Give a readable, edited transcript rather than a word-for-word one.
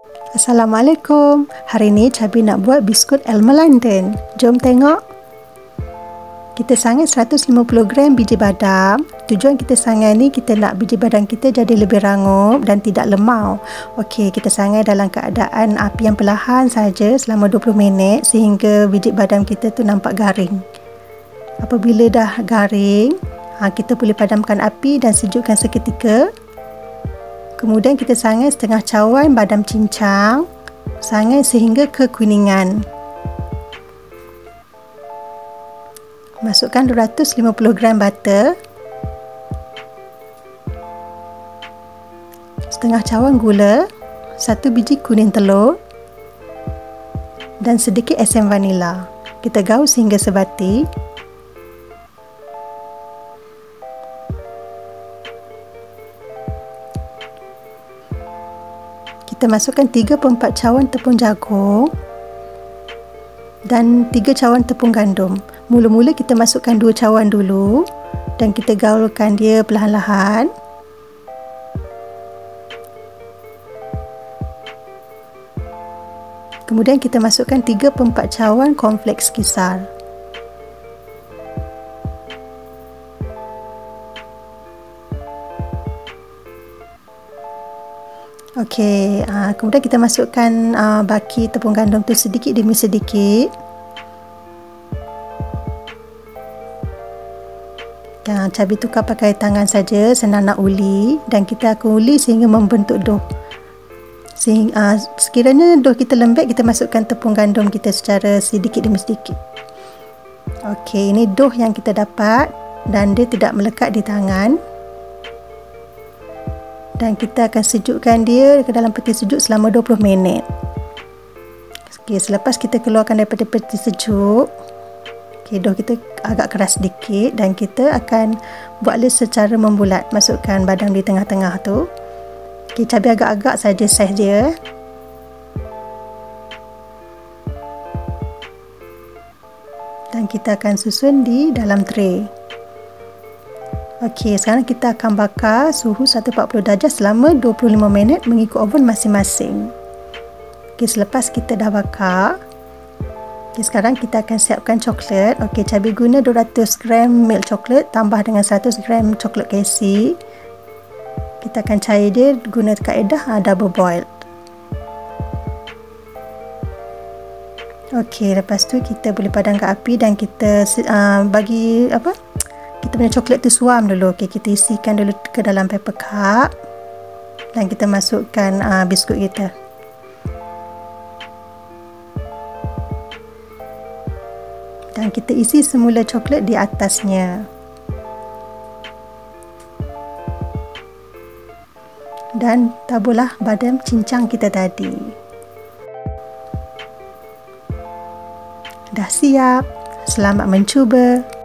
Assalamualaikum. Hari ni Cabi nak buat biskut Elmer London. Jom tengok. Kita sangai 150 gram biji badam. Tujuan kita sangai ni kita nak biji badam kita jadi lebih rangup dan tidak lemau. Okey, kita sangai dalam keadaan api yang perlahan saja selama 20 minit sehingga biji badam kita tu nampak garing. Apabila dah garing, kita boleh padamkan api dan sejukkan seketika. Kemudian kita sangai setengah cawan badam cincang, sangai sehingga kekuningan. Masukkan 250 gram butter, setengah cawan gula, 1 biji kuning telur dan sedikit asam vanila. Kita gaul sehingga sebati. Kita masukkan 3/4 cawan tepung jagung dan 3 cawan tepung gandum. Mula-mula kita masukkan 2 cawan dulu dan kita gaulkan dia perlahan-lahan. Kemudian kita masukkan 3/4 cawan cornflakes kisar. Okey, kemudian kita masukkan baki tepung gandum tu sedikit demi sedikit. Cabi tukar pakai tangan saja, senang nak uli, dan kita akan uli sehingga membentuk dough. Sekiranya dough kita lembek, kita masukkan tepung gandum kita secara sedikit demi sedikit. Okey, ini dough yang kita dapat dan dia tidak melekat di tangan. Dan kita akan sejukkan dia ke dalam peti sejuk selama 20 minit. Okey, selepas kita keluarkan daripada peti sejuk, dough kita agak keras sedikit dan kita akan buat dia secara membulat. Masukkan badam di tengah-tengah tu. Okey, cabai agak-agak saja saiz dia. Dan kita akan susun di dalam tray. Okey, sekarang kita akan bakar suhu 140 darjah selama 25 minit mengikut oven masing-masing. Okey, selepas kita dah bakar, sekarang kita akan siapkan coklat. Okey, Cabi guna 200 gram milk coklat tambah dengan 100 gram coklat casey. Kita akan cair dia guna kaedah double boiled. Okey, lepas tu kita boleh padamkan api dan kita bagi kita punya coklat tu suam dulu. Okey, kita isikan dulu ke dalam paper cup dan kita masukkan biskut kita. Dan kita isi semula coklat di atasnya. Dan taburlah badam cincang kita tadi. Dah siap. Selamat mencuba.